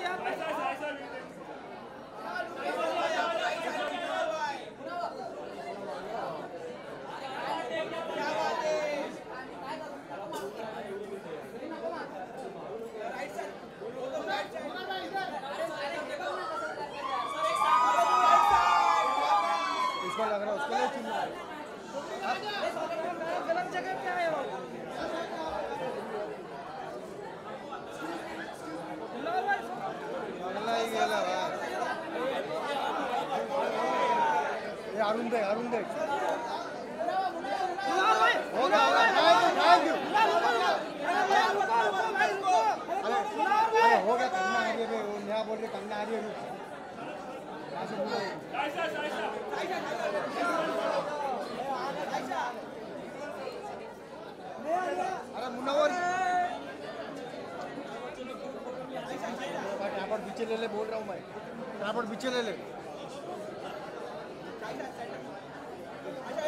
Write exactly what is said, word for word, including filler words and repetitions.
लग रहा है उसको नहीं चिल्ला गलत जगह पे आए हो अगला ही गेला ये अरुण देख अरुण देख होगा होगा थैंक यू अरे हो गया करना है ये वो नया बोल के करना है ये अरे मुन्नावर ट्राइपॉड पीछे ले ले बोल रहा हूँ मैं ट्राइपॉड पीछे ले ले